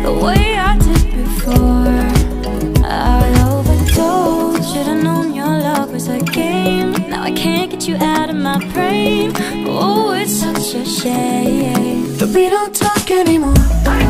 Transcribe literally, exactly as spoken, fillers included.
the way I did before. I overdosed. Should've known your love was a game. Now I can't get you out of my brain. Oh, it's such a shame that we don't talk anymore.